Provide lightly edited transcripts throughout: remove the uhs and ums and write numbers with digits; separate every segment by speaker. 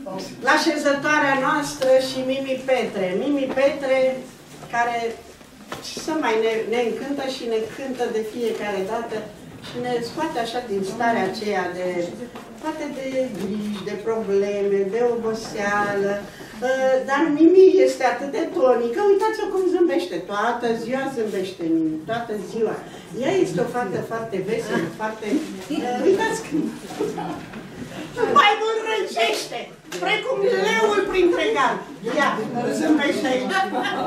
Speaker 1: La așezătoarea noastră și Mimi Petre. Mimi Petre, care să mai ne încântă și ne cântă de fiecare dată și ne scoate așa din starea aceea de poate de griji, de probleme, de oboseală. Dar Mimi este atât de tonică, uitați-o cum zâmbește, toată ziua zâmbește Mimi, toată ziua. Ea este o fată foarte veselă, foarte... Uitați când... Mai mult răcește, precum leul printre gard. Ia, zâmbește aici.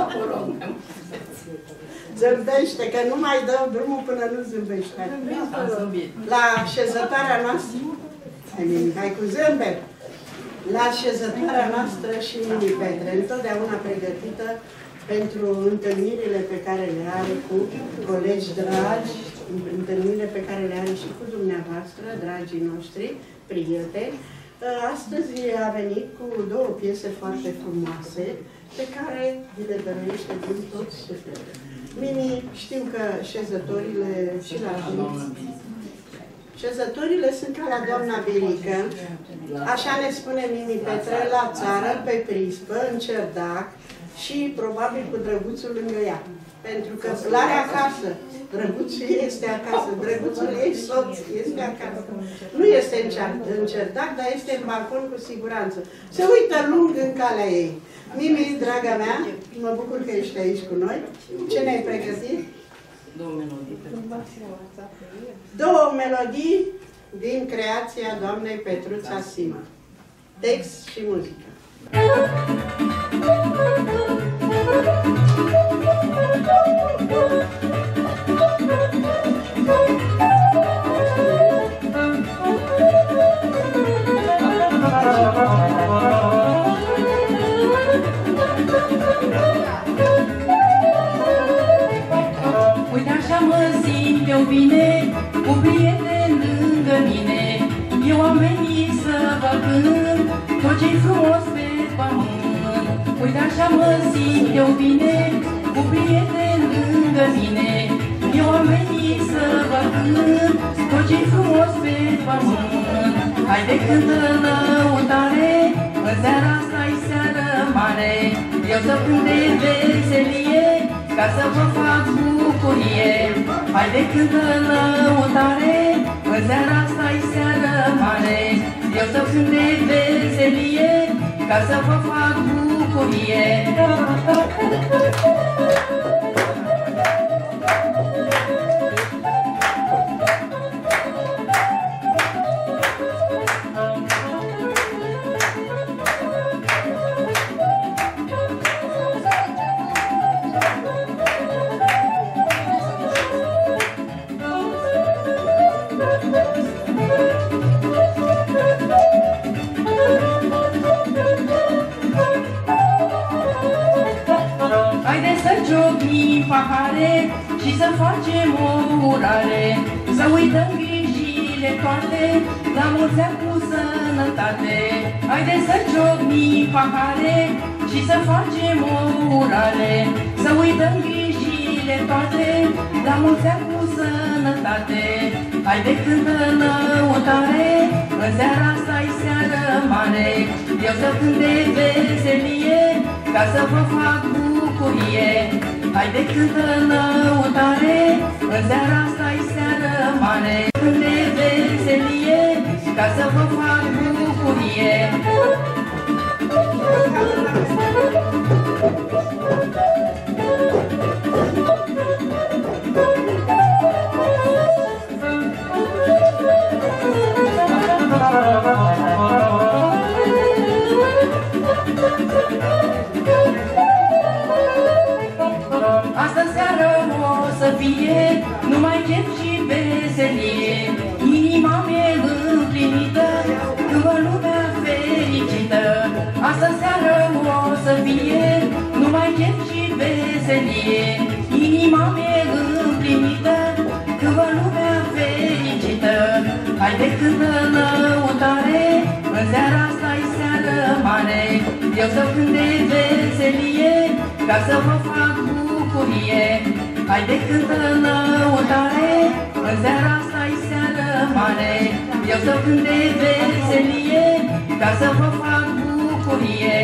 Speaker 1: Zâmbește, că nu mai dă drumul până nu zâmbește. La așezătoarea noastră... Hai cu zâmbet! La așezătoarea noastră și Mimi Petre, întotdeauna pregătită pentru întâlnirile pe care le are cu colegi dragi, întâlnirile pe care le are și cu dumneavoastră, dragii noștri, prieteni. Astăzi a venit cu două piese foarte frumoase pe care le dăruiește din tot sufletul. Mimi, știu că șezătorile și la șezătorile sunt ca la doamna Birică, așa ne spune Mimi Petre, la țară, pe prispă, în cerdac și probabil cu drăguțul lângă ea. Pentru că l-are acasă, drăguțul este acasă, drăguțul ei soț este acasă. Nu este în cerdac, dar este în balcon cu siguranță. Se uită lung în calea ei. Mimi, draga mea, mă bucur că ești aici cu noi. Ce ne-ai pregătit?
Speaker 2: Două melodii.
Speaker 1: Două melodii din creația doamnei Petruța Sima. Text și muzică.
Speaker 2: Uite așa mă simt eu bine, cu prieteni lângă mine. Eu am venit să vă cânt tot ce-i frumos pe pământ. Uite așa mă simt eu bine, cu prieteni lângă mine. Eu am venit să vă cânt tot ce-i frumos pe pământ. Haide cântă lăutare, în seara asta-i seară mare. Eu să cânt de veselie, ca să vă fac bucurie. Haide cântă lăutare, în seara asta-i seară mare. Eu să cânt de veselie, ca să vă fac bucurie. Pahare și să facem o urare, să uităm grijile toate, la mulți ani cu sănătate. Haideți să ciocnim pahare și să facem o urare, să uităm grijile toate, la mulți ani cu sănătate. Haide cântă lăutare, în seara asta-i seară mare. Eu să cânt de veselie, ca să vă fac bucurie. Haide cântă lăutare, în seara asta-i seară mare. Cânt de veselie, ca să vă fac bucurie. Astă seară o să fie numai chef și veselie. Inima mea împlinită, când văd lumea fericită. Astă seară o să fie numai chef și veselie. Inima mea împlinită, când văd lumea fericită. Haide cântă lăutare, în seara asta-i seară mare. Eu să cânt de veselie, ca să vă fac bucurie. Haide cântă lăutare, în seara asta-i seară mare. Eu să cânt de veselie, ca să vă fac bucurie. bucurie.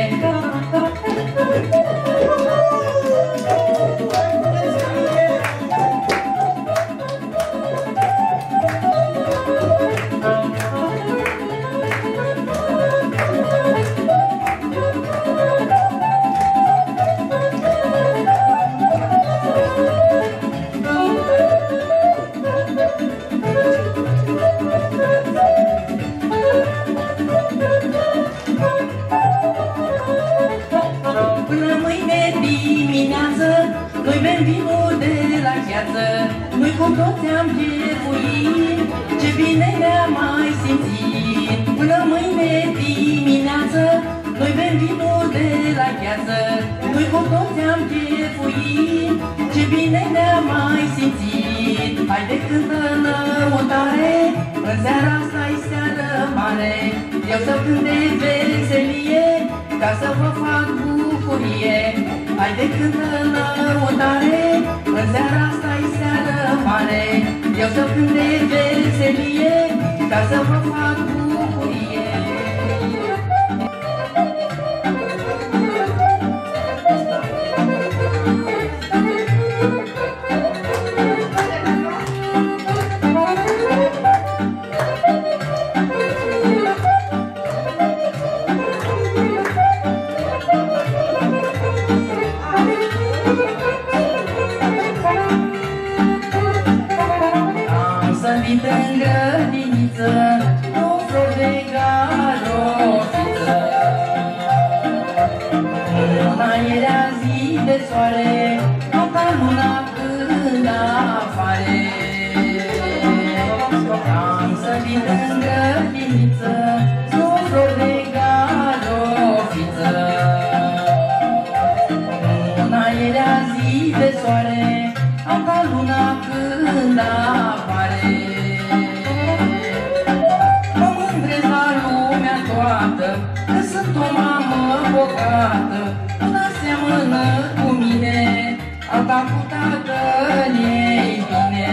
Speaker 2: Până mâine dimineață noi bem vinul de la gheață. Noi cu toți am chefuit, ce bine ne-am mai simțit. Până mâine dimineață noi bem vinul de la gheață. Noi cu toți am chefuit, ce bine ne-am mai simțit. Haide cântă lăutare, în seara asta-i seară mare. Eu să cânt de veselie, ca să vă fac bucurie. Haide cântă lăutare, în seara asta-i seară mare. Eu să cânt de veselie, ca să vă fac bucurie. În grădiniță, o flori de garofiță. Una era zi de soare, alta luna când afară. Am sărit în grădiniță, o flori de garofiță. Una era zi de soare, alta luna când apare. Că sunt o mamă bogată, una seamănă cu mine, alta cu tatăl-ei bine.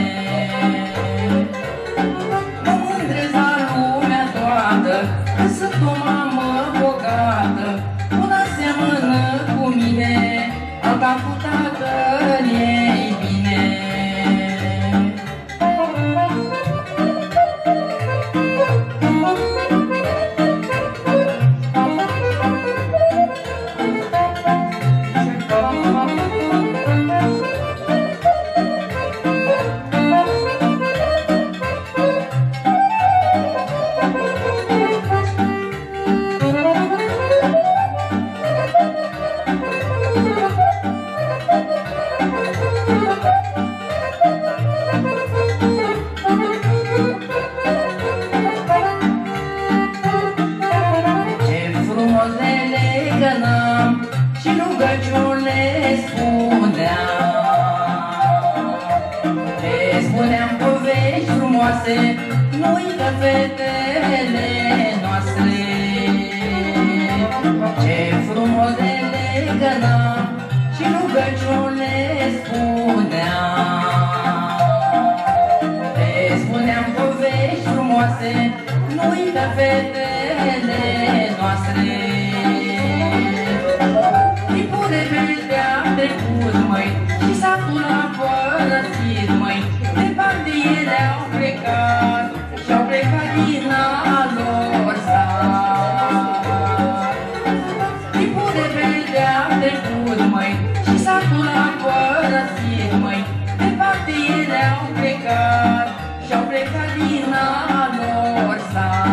Speaker 2: Mă mândresc la lumea toată, că sunt o mamă bogată, una seamănă cu mine, alta cu tatăl-ei bine. Și rugăciuni le spuneam, le spuneam povești frumoase, nu uită fetele noastre. Ce frumos le legănam și rugăciuni le spuneam, le spuneam povești frumoase, nu uită fetele noastre. Timpul rebelde a trecut, măi, și satul a părăsit, măi. Departe ele au plecat și-au plecat din a lor sat. Timpul rebelde a trecut, măi, și satul a părăsit, măi. Departe ele au plecat și-au plecat din a lor sat.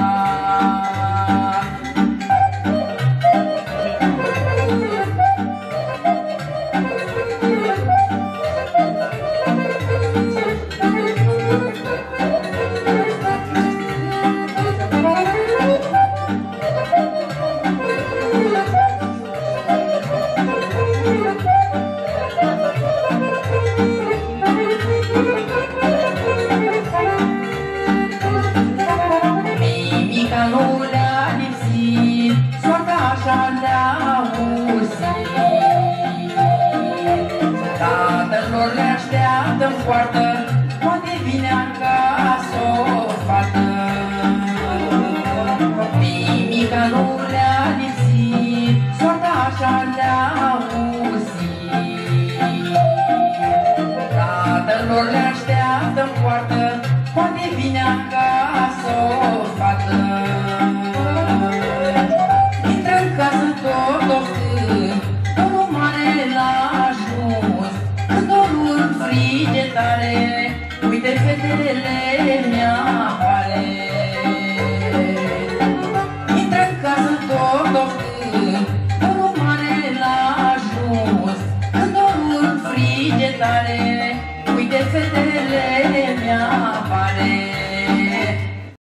Speaker 2: Poartă, poate vine acasă o fată. Nimica nu le-a lipsit, le auzi. Tatălor le așteaptă în poartă, poate vine acasă o fată. Intră în casă tot ofând, dorul mare l-a ajuns, când dorul frige tare, uite fetele mi-a